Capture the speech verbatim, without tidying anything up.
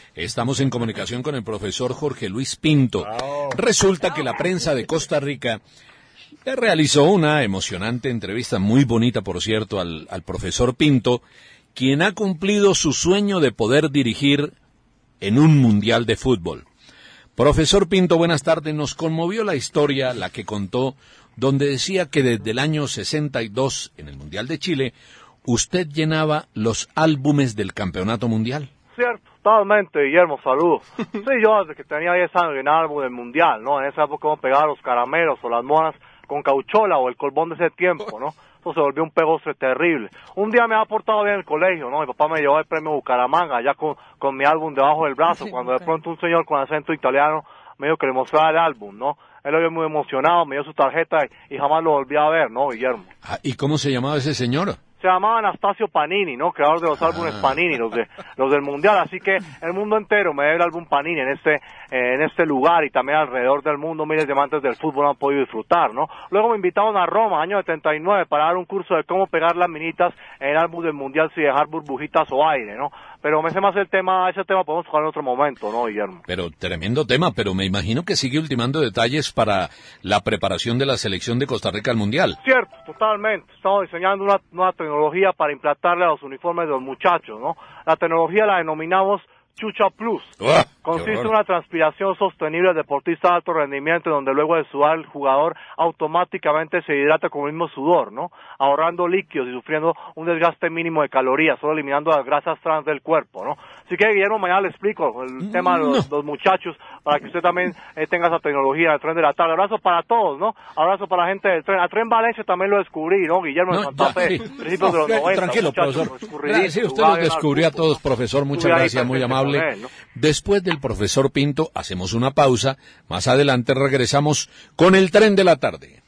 Estamos en comunicación con el profesor Jorge Luis Pinto. Resulta que la prensa de Costa Rica le realizó una emocionante entrevista, muy bonita por cierto, al, al profesor Pinto, quien ha cumplido su sueño de poder dirigir en un mundial de fútbol. Profesor Pinto, buenas tardes. Nos conmovió la historia, la que contó, donde decía que desde el año sesenta y dos, en el Mundial de Chile, usted llenaba los álbumes del Campeonato Mundial. Cierto, totalmente, Guillermo, saludos. Sí, yo desde que tenía diez años llenaba álbum del Mundial, ¿no? En esa época uno pegaba los caramelos o las monas con cauchola o el colbón de ese tiempo, ¿no? Eso se volvió un pegoste terrible. Un día me ha portado bien en el colegio, ¿no? Mi papá me llevó el premio Bucaramanga, ya con, con mi álbum debajo del brazo, cuando de pronto un señor con acento italiano me dijo que le mostraba el álbum, ¿no? Él lo vio muy emocionado, me dio su tarjeta y, y jamás lo volví a ver, ¿no, Guillermo? Ah, ¿y cómo se llamaba ese señor? Se llamaba Anastasio Panini, ¿no? Creador de los ah. álbumes Panini, los de los del Mundial. Así que el mundo entero me debe el álbum Panini en este eh, en este lugar y también alrededor del mundo miles de amantes del fútbol han podido disfrutar, ¿no? Luego me invitaron a Roma, año setenta y nueve, para dar un curso de cómo pegar las minitas en el álbum del Mundial sin dejar burbujitas o aire, ¿no? Pero me sé más el tema, ese tema podemos tocar en otro momento, ¿no, Guillermo? Pero tremendo tema, pero me imagino que sigue ultimando detalles para la preparación de la selección de Costa Rica al Mundial. Cierto, totalmente. Estamos diseñando una nueva tecnología para implantarle a los uniformes de los muchachos, ¿no? La tecnología la denominamos Chucha Plus. ¡Uah! Consiste en una transpiración sostenible del deportista de alto rendimiento, donde luego de sudar el jugador automáticamente se hidrata con el mismo sudor, ¿no? Ahorrando líquidos y sufriendo un desgaste mínimo de calorías, solo eliminando las grasas trans del cuerpo, ¿no? Así que, Guillermo, mañana le explico el tema de los, no. los muchachos, para que usted también eh, tenga esa tecnología del tren de la tarde. Abrazo para todos, ¿no? Abrazo para la gente del tren. A Tren Valencia también lo descubrí, ¿no? Guillermo, no, de Santa Fe, sí. principios de los noventa. Tranquilo, profesor. Sí, usted los descubrió a todos, profesor. Muchas gracias, muy amable. Él, ¿no? Después del profesor Pinto, hacemos una pausa. Más adelante regresamos con el Tren de la Tarde.